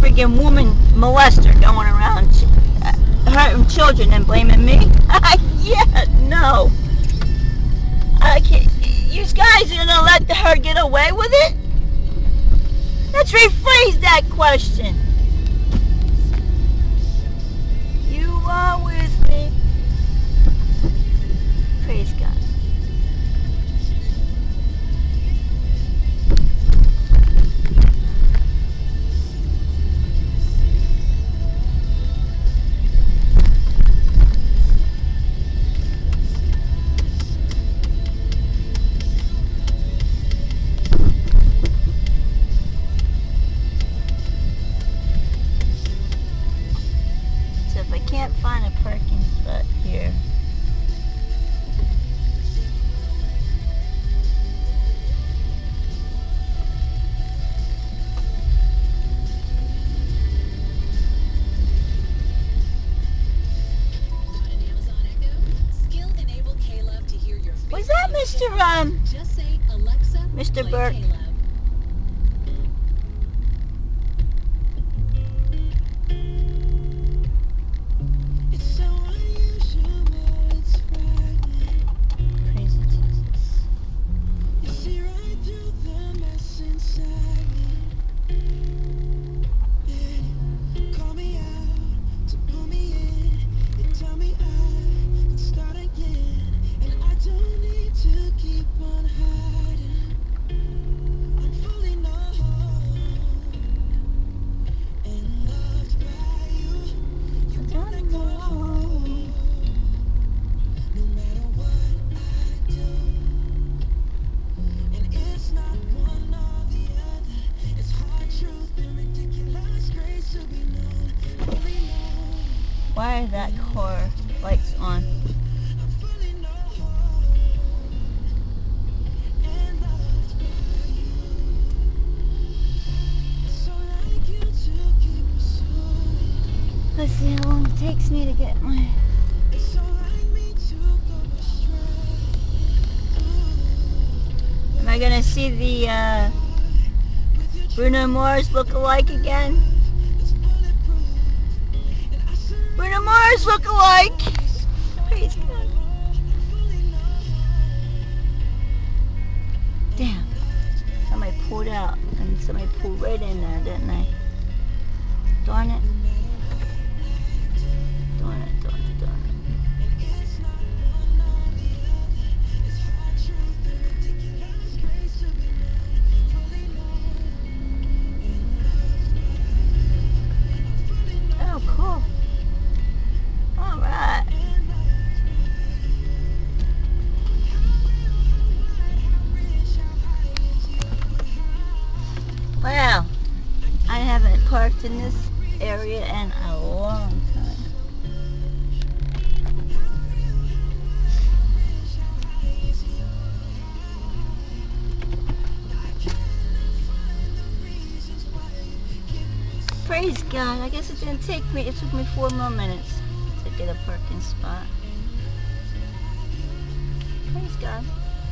freaking woman molester going around hurting children and blaming me? Yeah, no. You guys are gonna let her get away with it? Let's rephrase that question. You are with me. Praise God. So if I can't find a parking spot here, was that Mr. Burke? Praise Jesus. Why are that car lights on? Let's see how long it takes me to get my... Am I gonna see the Bruno Mars look-alike again? Bruno Mars look-alike! Praise God. Damn. Somebody pulled out and somebody pulled right in there, didn't they? Darn it. Darn it, darn it, darn it. Oh, cool. Alright. Wow. I haven't parked in this area in a long time. Praise God. I guess it didn't take me, it took me 4 more minutes to get a parking spot. Praise God.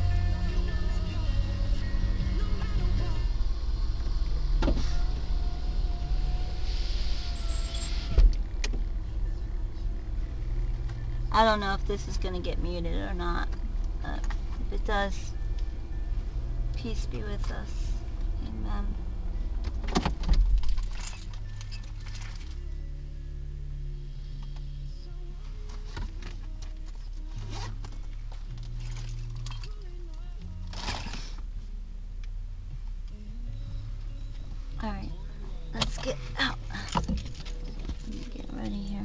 I don't know if this is going to get muted or not. If it does, peace be with us. Amen. Alright, let's get out. Let me get ready here.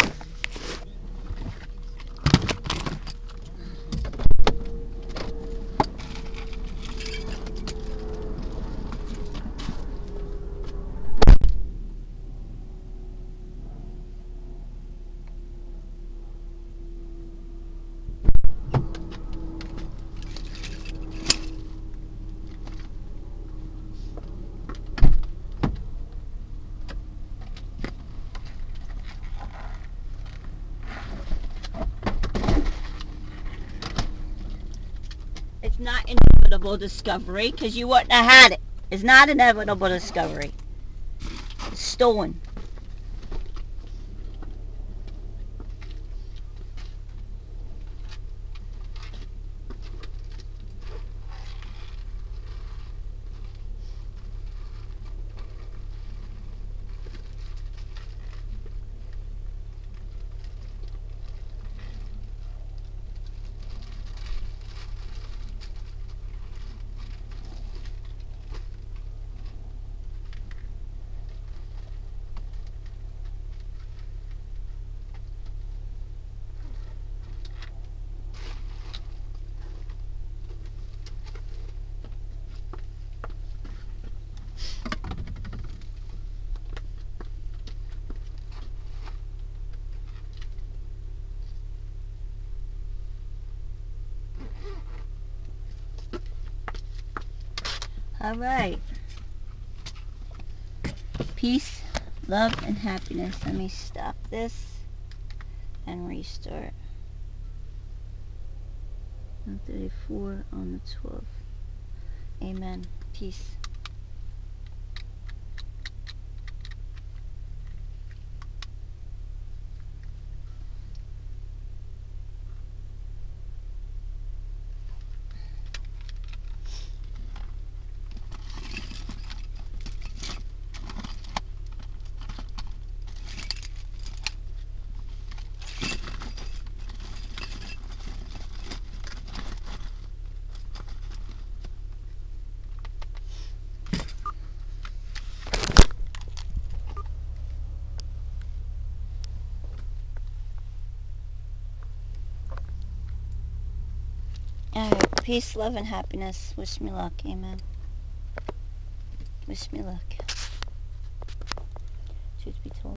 It's not inevitable discovery, because you wouldn't have had it. It's not inevitable discovery. doing? All right. Peace, love, and happiness. Let me stop this and restart. 1:34 on the 12th. Amen. Peace. Alright, peace, love, and happiness. Wish me luck. Amen. Wish me luck.